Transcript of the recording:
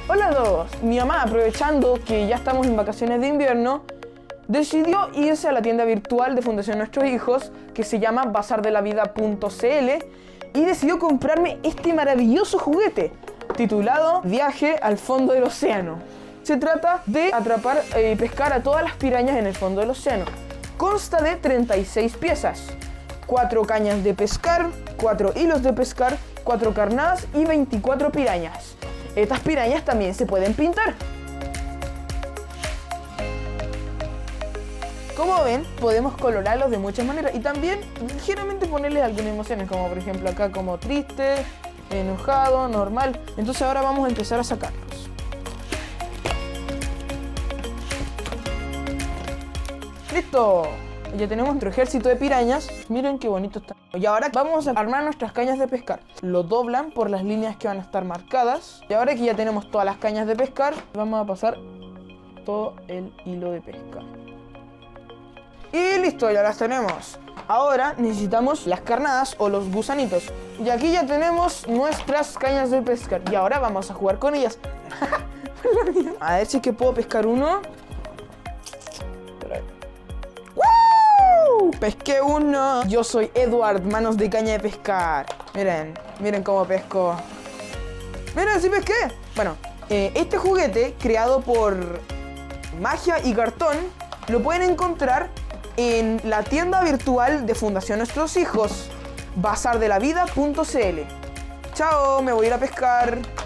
Hola a todos. Mi mamá, aprovechando que ya estamos en vacaciones de invierno, decidió irse a la tienda virtual de Fundación Nuestros Hijos, que se llama bazardelavida.cl, y decidió comprarme este maravilloso juguete titulado Viaje al fondo del océano. Se trata de atrapar y pescar a todas las pirañas en el fondo del océano. Consta de 36 piezas, 4 cañas de pescar, 4 hilos de pescar, 4 carnadas y 24 pirañas. Estas pirañas también se pueden pintar. Como ven, podemos colorarlos de muchas maneras y también ligeramente ponerles algunas emociones, como por ejemplo acá como triste, enojado, normal. Entonces ahora vamos a empezar a sacarlos. ¡Listo! Ya tenemos nuestro ejército de pirañas. Miren qué bonito está. Y ahora vamos a armar nuestras cañas de pescar. Lo doblan por las líneas que van a estar marcadas. Y ahora que ya tenemos todas las cañas de pescar, vamos a pasar todo el hilo de pescar. Y listo, ya las tenemos. Ahora necesitamos las carnadas o los gusanitos. Y aquí ya tenemos nuestras cañas de pescar. Y ahora vamos a jugar con ellas. A ver si es que puedo pescar uno. ¡Woo! Pesqué uno. Yo soy Edward, manos de caña de pescar. Miren, miren cómo pesco. Miren, sí pesqué. Bueno, este juguete creado por Magia y Cartón lo pueden encontrar en la tienda virtual de Fundación Nuestros Hijos, bazardelavida.cl. Chao, me voy a ir a pescar.